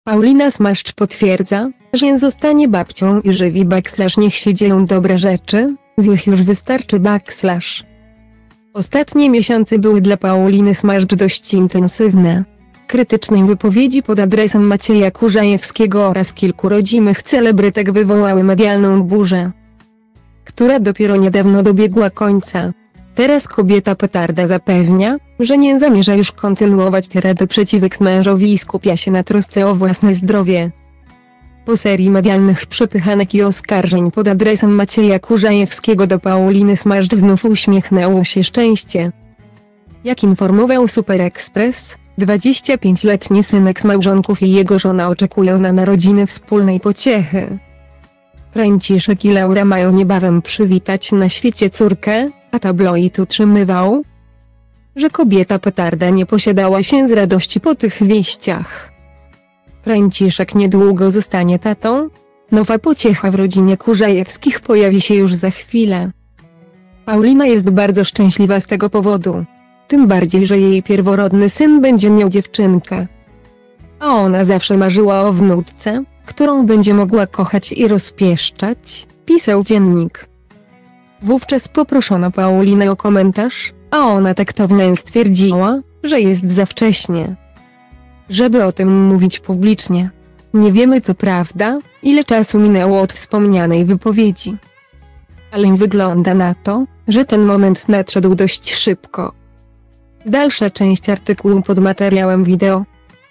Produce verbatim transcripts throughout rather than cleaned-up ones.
Paulina Smaszcz potwierdza, że zostanie babcią i żywi backslash niech się dzieją dobre rzeczy, złych już wystarczy backslash. Ostatnie miesiące były dla Pauliny Smaszcz dość intensywne. Krytyczne wypowiedzi pod adresem Macieja Kurzajewskiego oraz kilku rodzimych celebrytek wywołały medialną burzę, która dopiero niedawno dobiegła końca. Teraz kobieta petarda zapewnia, że nie zamierza już kontynuować tyrady przeciw eks-mężowi i skupia się na trosce o własne zdrowie. Po serii medialnych przepychanek i oskarżeń pod adresem Macieja Kurzajewskiego do Pauliny Smaszcz znów uśmiechnęło się szczęście. Jak informował Super Express, dwudziestopięcioletni syn eks-małżonków i jego żona oczekują na narodziny wspólnej pociechy. Franciszek i Laura mają niebawem przywitać na świecie córkę, a tabloid utrzymywał, że kobieta petarda nie posiadała się z radości po tych wieściach. Franciszek niedługo zostanie tatą. Nowa pociecha w rodzinie Kurzajewskich pojawi się już za chwilę. Paulina jest bardzo szczęśliwa z tego powodu. Tym bardziej, że jej pierworodny syn będzie miał dziewczynkę. A ona zawsze marzyła o wnuczce, którą będzie mogła kochać i rozpieszczać, pisał dziennik. Wówczas poproszono Paulinę o komentarz, a ona taktownie stwierdziła, że jest za wcześnie, żeby o tym mówić publicznie. Nie wiemy co prawda, ile czasu minęło od wspomnianej wypowiedzi, ale wygląda na to, że ten moment nadszedł dość szybko. Dalsza część artykułu pod materiałem wideo.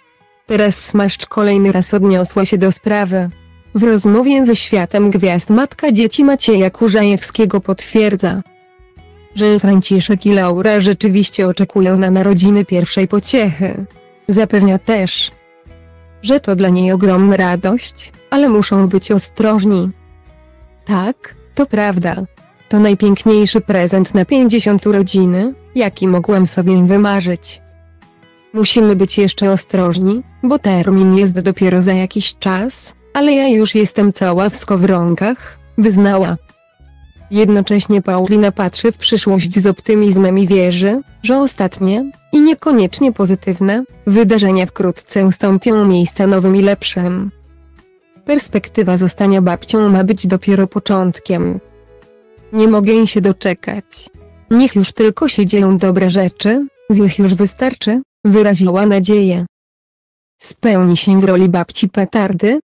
Teraz Smaszcz kolejny raz odniosła się do sprawy. W rozmowie ze Światem Gwiazd matka dzieci Macieja Kurzajewskiego potwierdza, że Franciszek i Laura rzeczywiście oczekują na narodziny pierwszej pociechy. Zapewnia też, że to dla niej ogromna radość, ale muszą być ostrożni. Tak, to prawda. To najpiękniejszy prezent na pięćdziesiąt urodziny, jaki mogłem sobie wymarzyć. Musimy być jeszcze ostrożni, bo termin jest dopiero za jakiś czas, ale ja już jestem cała w skowronkach, wyznała. Jednocześnie Paulina patrzy w przyszłość z optymizmem i wierzy, że ostatnie, i niekoniecznie pozytywne, wydarzenia wkrótce ustąpią miejsca nowym i lepszym. Perspektywa zostania babcią ma być dopiero początkiem. Nie mogę się doczekać. Niech już tylko się dzieją dobre rzeczy, złych już wystarczy, wyraziła nadzieję. Spełni się w roli babci petardy,